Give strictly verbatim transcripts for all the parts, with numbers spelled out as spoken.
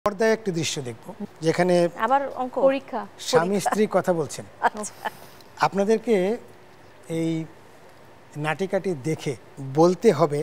পর্দায় একটি দৃশ্য দেখব যেখানে আবার অঙ্ক পরীক্ষা স্বামী স্ত্রী কথা বলছেন। আপনাদেরকে এই নাটিকাটি দেখে বলতে হবে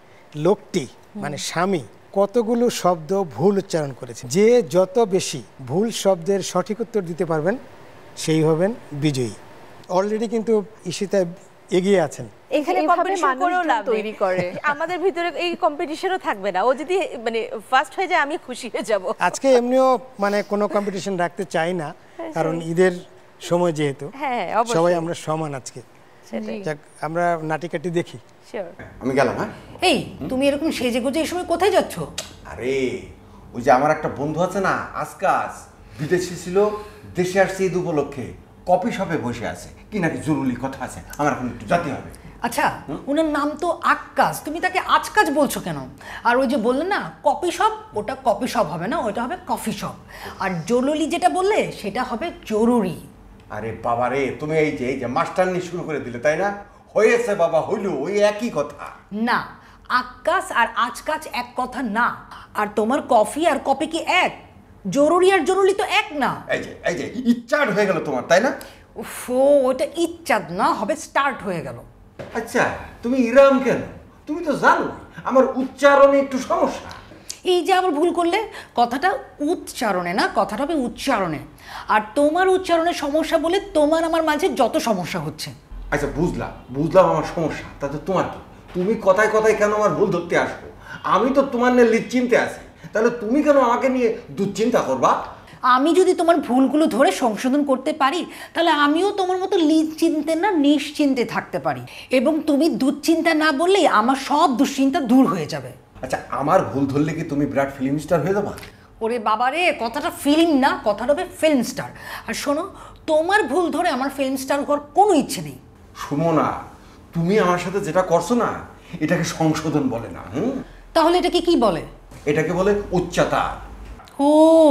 লোকটি মানে স্বামী কতগুলো শব্দ ভুল উচ্চারণ করেছে। যে যত বেশি ভুল শব্দের সঠিক উত্তর দিতে পারবেন সেই হবেন বিজয়ী। অলরেডি কিন্তু ঈশিতা এগিয়ে আছেন। এখানে কম্পিটিশন করেও লাভ তৈরি করে আমাদের ভিতরে এই কম্পিটিশনও থাকবে না। ও যদি মানে ফার্স্ট হয়ে যায় আমি খুশি হয়ে যাব। আজকে এমনিও মানে কোনো কম্পিটিশন রাখতে চাই না, কারণ ঈদের সময় যেহেতু সবাই আমরা সমান আজকে। যাক আমরা নাটিকাটি দেখি। আমি গেলাম। হ্যাঁ এই তুমি এরকম সেজে গুজে এই সময় কোথায় যাচ্ছ? আরে ওই যে আমার একটা বন্ধু আছে না আজকাজ, বিদেশি ছিল, দেশে আসছে ঈদ উপলক্ষে, কফি শপে বসে আছে, কি নাকি জরুরি কথা আছে, আমার এখন একটু যেতে হবে। আচ্ছা ওনার নাম তো আক্কাস, তুমি তাকে আজকাজ বলছো কেন? আর ওই যে বললে না কফি শপ, ওটা কফি শপ হবে না, ওটা হবে কফি শপ। আর জরুরি যেটা বললে সেটা হবে জরুরি। আরে বাবা রে, তুমি এই যে এই যে মাস্টারনি শুরু করে দিলে তাই না? হয়েছে বাবা, হইল ওই একই কথা না। আক্কাস আর আজকাজ এক কথা না। আর তোমার কফি আর কপি কি এক? জরুরি আর জরুরি তো এক না। এই যে এই যে ইচ্ছাট হয়ে গেল তোমার তাই না? উফো, ওটা ইচ্ছাদ না, হবে স্টার্ট হয়ে গেল। আচ্ছা তুমি ইরাম কেন? তুমি তো জানো আমার উচ্চারণে একটু সমস্যা। এই যে আবার ভুল করলে, কথাটা উচ্চারণে না, কথাটা হবে উচ্চারণে। আর তোমার উচ্চারণের সমস্যা বলে তোমার আমার মাঝে যত সমস্যা হচ্ছে। আচ্ছা বুঝলাম বুঝলাম আমার সমস্যা, তাতে তোমার কি? তুমি কথায় কথায় কেন আমার ভুল ধরতে আসবো? আমি তো তোমার নিয়ে নিশ্চিন্তে আছি, তাহলে তুমি কেন আমাকে নিয়ে দুশ্চিন্তা করবা? আমি যদি তোমার ভুলগুলো ধরে সংশোধন করতে পারি তাহলে আমিও তোমার মতো নিশ্চিন্তে না নিশ্চিন্তে থাকতে পারি, এবং তুমি দুশ্চিন্তা না বললেই আমার সব দুশ্চিন্তা দূর হয়ে যাবে। আচ্ছা আমার ভুল ধরলে কি তুমি বিরাট ফিল্ম স্টার হয়ে যাবা? ওরে বাবা রে, কথাটা ফিল্ম না, কথাটা হবে ফিল্ম স্টার। আর শোনো, তোমার ভুল ধরে আমার ফিল্ম স্টার হওয়ার কোনো ইচ্ছে নেই। শুনো না, তুমি আমার সাথে যেটা করছো না এটাকে সংশোধন বলে না। হুম, তাহলে এটাকে কি বলে? এটাকে বলে উচ্চতার। ও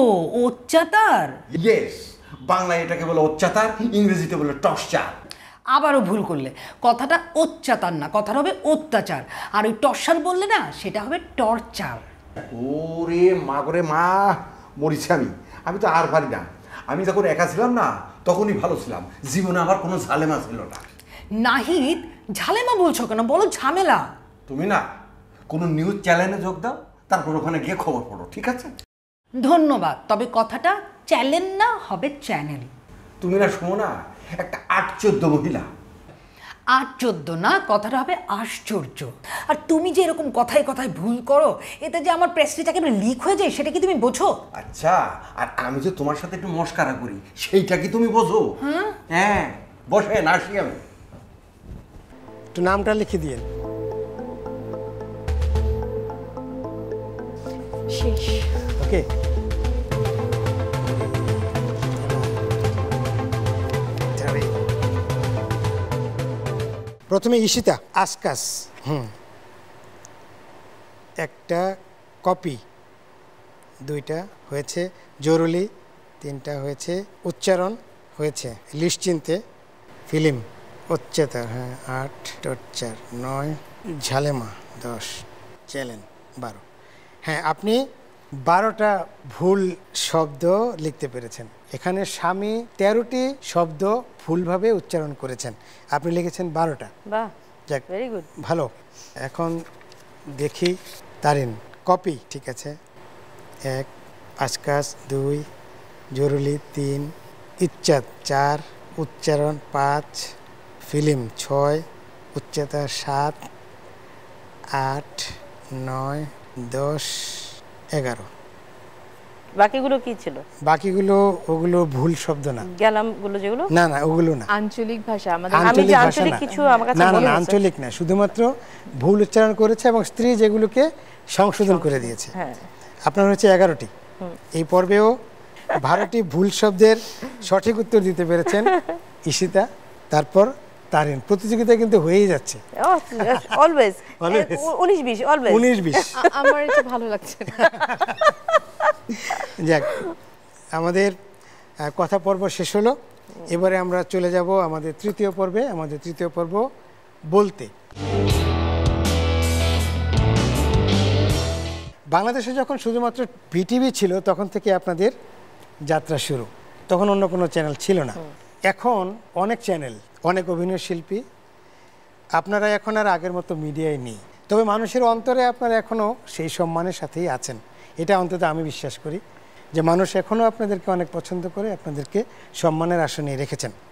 উচ্চতার? ইয়েস, বাংলায় এটাকে বলে উচ্চতার, ইংরেজিতে বলে টর্চার। আবারও ভুল করলে, কথাটা অত্যাচার না, কথাটা হবে অত্যাচার। আর ওই টর্চার বললে না, সেটা হবে টর্চার। ওরে মা করে মা, মরিছি আমি। আমি তো আর পারি না। আমি যখন একা ছিলাম না তখনই ভালো ছিলাম, জীবনে আমার কোনো ঝালেমা ছিল না। নাহিদ, ঝালেমা বলছো কেন? বলো ঝামেলা। তুমি না কোনো নিউজ চ্যানেলে যোগ দাও, তারপর ওখানে গিয়ে খবর পড়ো, ঠিক আছে? ধন্যবাদ, তবে কথাটা চ্যানেল না, হবে চ্যানেল। তুমি না শোনো না, একটা আট চোদ্দ মহিলা। আট চোদ্দ না, কথাটা হবে আশ্চর্য। আর তুমি যে এরকম কথায় কথায় ভুল করো, এতে যে আমার প্রেস্টিজ একেবারে লিক হয়ে যায়, সেটা কি তুমি বোঝো? আচ্ছা, আর আমি যে তোমার সাথে একটু মস্কারা করি, সেইটা কি তুমি বোঝো? হ্যাঁ, বসে না আসি আমি। একটু নামটা লিখে দিয়ে শেষ। ওকে, প্রথমে ঈশিতা। আজকাস হুম একটা কপি, দুইটা হয়েছে জরুরি, তিনটা হয়েছে উচ্চারণ, হয়েছে নিশ্চিন্তে, ফিল্ম, উচ্চতার, হ্যাঁ আট, টর্চার নয়, ঝালেমা দশ, চ্যালেঞ্জ বারো। হ্যাঁ আপনি বারোটা ভুল শব্দ লিখতে পেরেছেন। এখানে স্বামী তেরোটি শব্দ ভুলভাবে উচ্চারণ করেছেন, আপনি লিখেছেন বারোটা। বাহ, যাক ভেরি গুড, ভালো। এখন দেখি তারিন। কপি ঠিক আছে, এক, আজকাস দুই, জরুরি তিন, ইচ্ছাত চার, উচ্চারণ পাঁচ, ফিল্ম ছয়, উচ্চতা সাত, আট, নয়, দশ, এগারো। বাকিগুলো কি ছিল? বাকিগুলো ওগুলো ভুল শব্দ না। গেলাম গুলো যেগুলো না না ওগুলো না, আঞ্চলিক ভাষা। আমাদের আমি যে আঞ্চলিক কিছু আমার কাছে না মনে না হচ্ছে আঞ্চলিক না, শুধুমাত্র ভুল উচ্চারণ করেছে এবং স্ত্রী যেগুলোকে সংশোধন করে দিয়েছে। হ্যাঁ, আপনার হচ্ছে এগারোটি। এই পর্বেও বারোটি ভুল শব্দের সঠিক উত্তর দিতে পেরেছেন ঈশিতা, তারপর তারিন। প্রতিযোগিতা কিন্তু হয়েই যাচ্ছে, অলওয়েজ উনিশ বিশ, অলওয়েজ উনিশ বিশ। আমার এটা ভালো লাগছে না। যাক, আমাদের কথা পর্ব শেষ হলো। এবারে আমরা চলে যাব আমাদের তৃতীয় পর্বে। আমাদের তৃতীয় পর্ব বলতে। বাংলাদেশে যখন শুধুমাত্র বিটিভি ছিল তখন থেকে আপনাদের যাত্রা শুরু, তখন অন্য কোনো চ্যানেল ছিল না। এখন অনেক চ্যানেল, অনেক অভিনয় শিল্পী, আপনারা এখন আর আগের মতো মিডিয়ায় নেই, তবে মানুষের অন্তরে আপনারা এখনও সেই সম্মানের সাথেই আছেন। এটা অন্তত আমি বিশ্বাস করি যে মানুষ এখনও আপনাদেরকে অনেক পছন্দ করে, আপনাদেরকে সম্মানের আসনে রেখেছেন।